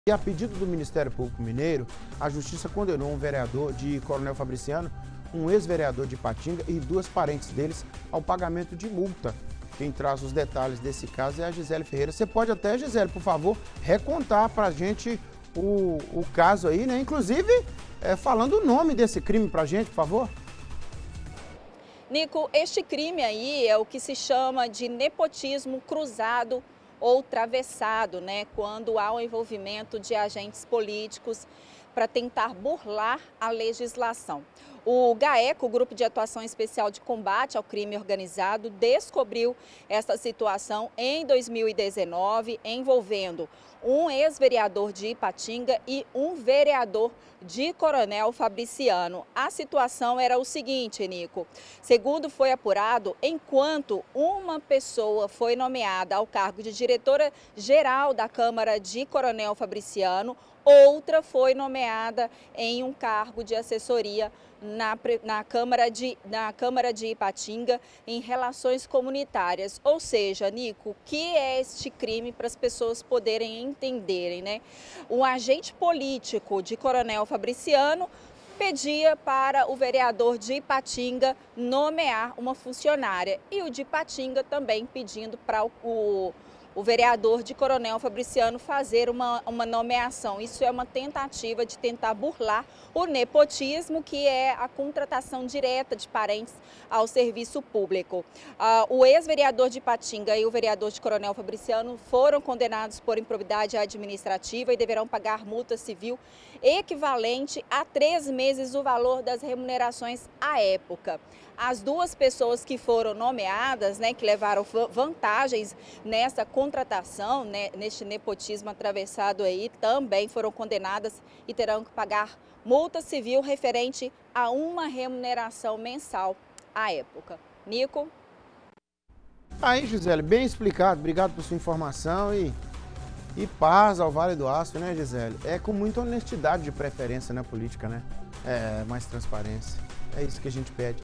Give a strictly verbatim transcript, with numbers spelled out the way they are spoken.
E a pedido do Ministério Público Mineiro, a Justiça condenou um vereador de Coronel Fabriciano, um ex-vereador de Ipatinga e duas parentes deles ao pagamento de multa. Quem traz os detalhes desse caso é a Gisele Ferreira. Você pode até, Gisele, por favor, recontar para a gente o, o caso aí, né? Inclusive, é, falando o nome desse crime para a gente, por favor. Nico, este crime aí é o que se chama de nepotismo cruzado ou travessado, né? Quando há o envolvimento de agentes políticos para tentar burlar a legislação. O GAECO, o Grupo de Atuação Especial de Combate ao Crime Organizado, descobriu essa situação em dois mil e dezenove, envolvendo um ex-vereador de Ipatinga e um vereador de Coronel Fabriciano. A situação era o seguinte, Nico, segundo foi apurado, enquanto uma pessoa foi nomeada ao cargo de diretora-geral da Câmara de Coronel Fabriciano, outra foi nomeada em um cargo de assessoria na, na, Câmara de, na Câmara de Ipatinga em relações comunitárias. Ou seja, Nico, o que é este crime para as pessoas poderem entenderem, né? Um agente político de Coronel Fabriciano pedia para o vereador de Ipatinga nomear uma funcionária e o de Ipatinga também pedindo para o, o o vereador de Coronel Fabriciano fazer uma, uma nomeação. Isso é uma tentativa de tentar burlar o nepotismo, que é a contratação direta de parentes ao serviço público. Ah, o ex-vereador de Ipatinga e o vereador de Coronel Fabriciano foram condenados por improbidade administrativa e deverão pagar multa civil equivalente a três meses o valor das remunerações à época. As duas pessoas que foram nomeadas, né, que levaram vantagens nessa contratação, né, neste nepotismo atravessado aí, também foram condenadas e terão que pagar multa civil referente a uma remuneração mensal à época. Nico? Aí, Gisele, bem explicado. Obrigado por sua informação e, e paz ao Vale do Aço, né, Gisele? É com muita honestidade de preferência na política, né? É, mais transparência. É isso que a gente pede.